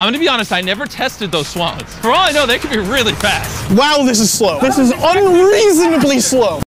gonna be honest, I never tested those swans. For all I know, they could be really fast. Wow, this is slow. This is unreasonably slow.